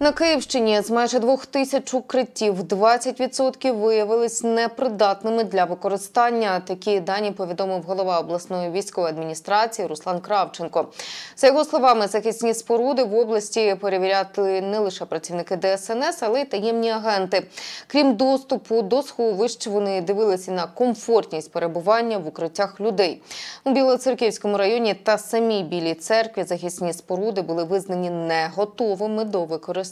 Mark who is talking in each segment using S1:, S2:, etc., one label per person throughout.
S1: На Київщині з майже 2000 укриттів 20% виявились непридатними для використання. Такі дані повідомив голова обласної військової адміністрації Руслан Кравченко. За його словами, захисні споруди в області перевіряли не лише працівники ДСНС, але й таємні агенти. Крім доступу до сховищ, вони дивилися на комфортність перебування в укриттях людей. У Білоцерківському районі та самій Білій церкві захисні споруди були визнані не готовими до використання.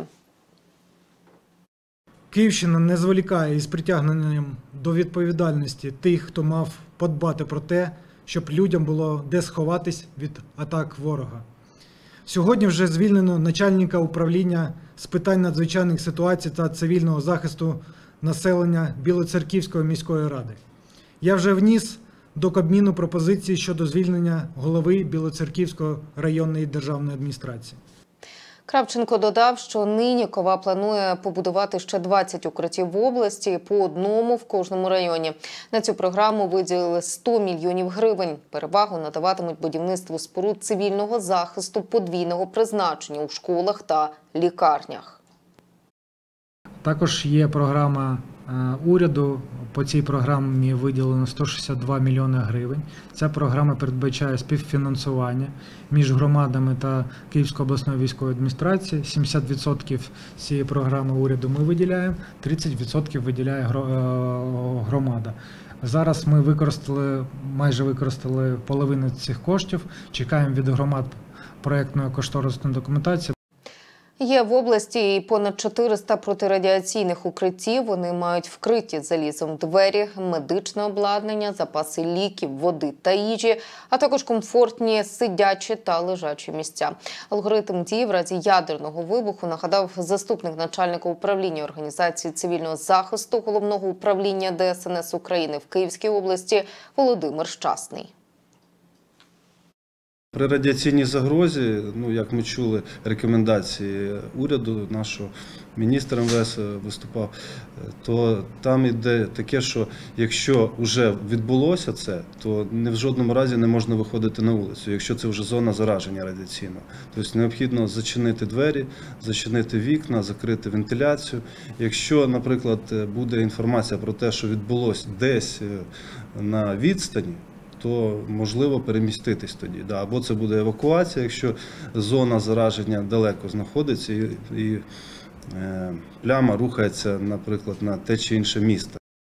S2: Київщина не зволікає із притягненням до відповідальності тих, хто мав подбати про те, щоб людям було де сховатись від атак ворога. Сьогодні вже звільнено начальника управління з питань надзвичайних ситуацій та цивільного захисту населення Білоцерківської міської ради. Я вже вніс до Кабміну пропозиції щодо звільнення голови Білоцерківської районної державної адміністрації.
S1: Кравченко додав, що нині КОВА планує побудувати ще 20 укриттів в області, по одному в кожному районі. На цю програму виділили 100 мільйонів гривень. Перевагу надаватимуть будівництву споруд цивільного захисту подвійного призначення у школах та лікарнях.
S2: Також є програма уряду. По цій програмі виділено 162 мільйони гривень. Ця програма передбачає співфінансування між громадами та Київської обласної військової адміністрації. 70% цієї програми уряду ми виділяємо, 30% виділяє громада. Зараз ми майже використали половину цих коштів. Чекаємо від громад проєктної кошторисної документації.
S1: Є в області і понад 400 протирадіаційних укриттів. Вони мають вкриті залізом двері, медичне обладнання, запаси ліків, води та їжі, а також комфортні сидячі та лежачі місця. Алгоритм дій в разі ядерного вибуху нагадав заступник начальника управління організації цивільного захисту Головного управління ДСНС України в Київській області Володимир Щасний.
S3: При радіаційній загрозі, як ми чули рекомендації уряду, нашого міністра МВС виступав, то там йде таке, що якщо вже відбулося це, то в жодному разі не можна виходити на вулицю, якщо це вже зона зараження радіаційного. Тобто необхідно зачинити двері, зачинити вікна, закрити вентиляцію. Якщо, наприклад, буде інформація про те, що відбулося десь на відстані, то можливо переміститись тоді. Або це буде евакуація, якщо зона зараження далеко знаходиться і пляма рухається, наприклад, на те чи інше місто.